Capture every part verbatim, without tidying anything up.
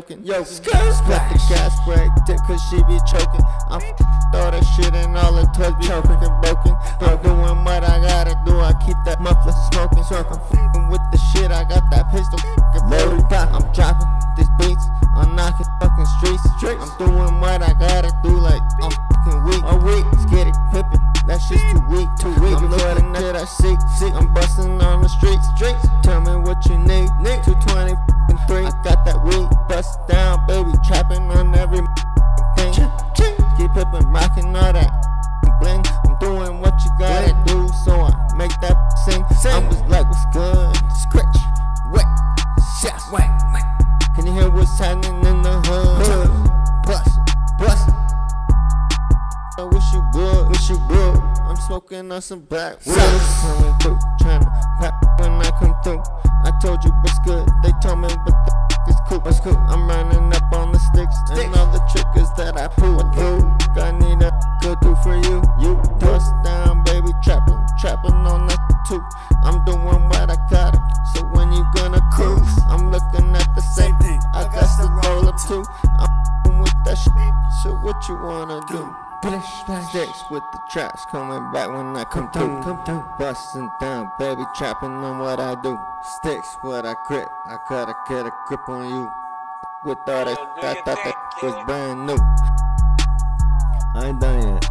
joking. Yo, skirt, split the gas brake, dip cause she be choking. I'm f***ed all that shit and all the toys be choking and broken. I'm doing what I gotta do, I keep that muffler smoking. So I'm f***ing with the shit, I got that pistol f***ing loaded. I'm dropping these beats, I'm knocking fucking streets. I'm doing what I gotta do like I'm f***ing weak. I'm weak, Skiddie, Pippen, that shit's too weak, too weak. I'm looking at that shit I see, I'm busting on the streets. Tell me what you need, two twenty f***ing three. I got that weed, bust down, baby, trapping on every thing. Keep Pippen, rocking all that bling. I'm doing what you gotta do, so I make that sing. I was like, what's good? Scratch, wet, chef, wet, wet. Can you hear what's happening in the hood? Bust, bust. I wish you would, wish you would. I'm smoking on some black wood. Coming through, tryna pack when I come through. I told you what's good, they told me what the f is cool. What's cool? I'm running up on the sticks and all the triggers that I pull through. I need a go through for you. You bust down, baby, trapping, trapping on that too. I'm doing what I gotta, so when you gonna cruise? I'm looking at the same thing. I got to roll up too. I'm with that shit. So what you wanna do? Sticks with the traps coming back when I come through. Come through, busting down, baby, trapping on what I do. Sticks, what I grip, I gotta get a grip on you. With all that, I thought that was brand new. I ain't done yet.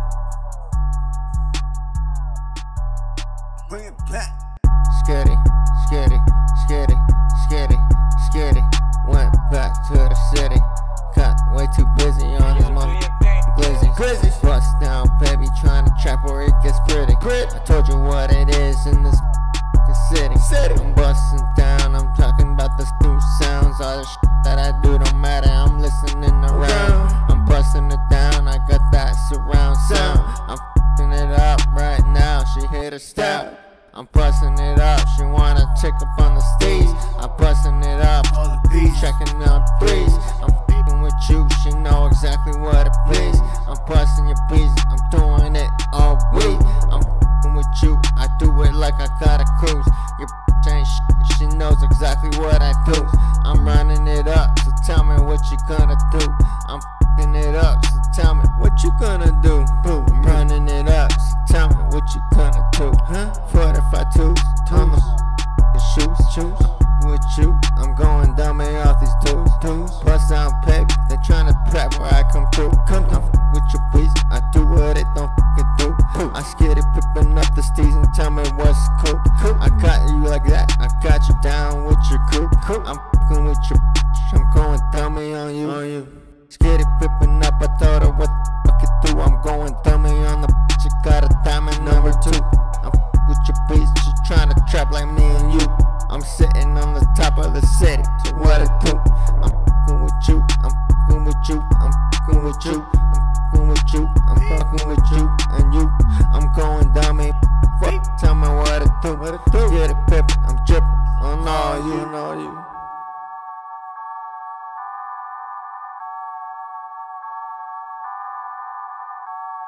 Bring it back. Skiddie, Skiddie, Skiddie, Skiddie, Skiddie. Went back to the city. Got way too busy on his mom. Glizzy, glizzy, bust down, baby, trying to trap where it gets pretty. I told you what it is in this city. city. I'm busting down, I'm talking about the new sounds. All the shit that I do don't matter, I'm listening around. I'm busting it down, I got that surround sound. I'm f***ing it up right now, she hit a step. I'm busting it up, she wanna check up on the stage. I'm busting it up, checking out threes. I'm f***ing with you, she know exactly what it please. I'm busting your beats, I'm doing it all week. I'm f***ing with you, I do it like I gotta cruise. Your bitch ain't shit, she knows exactly what I do. I'm running it up, so tell me what you gonna do. I'm f***ing it up, so tell me what you gonna do. Boom, I'm running it up, so tell me what you gonna do. Huh? forty-five twos, on the shoes, shoes. With you, I'm going dummy off these twos, twos. Bust down, baby, they tryna prep where I come through. Come down with your beats, I do what it don't f***ing do. I Skiddie, Pippen up the steez and tell me what's cool. I got you like that, I got you down with your crew. I'm f***ing with your bitch, I'm going dummy on you. On you. Skiddie, Pippen up, I told her what the fuck it do. I'm going dummy on the bitch, I got a diamond number two. I'm f***ing with your beats, just tryna trap like me and you. I'm sitting on the top of the city, so what it do? I'm fucking with you, I'm fucking with you, I'm fucking with you, I'm fucking with you, I'm fucking with you, and you. I'm going dummy, fuck, tell me what it do, what it do? Get it, Pippen, I'm dripping on all you, on all you.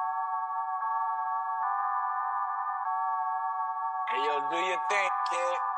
Hey yo, do your thing, kid.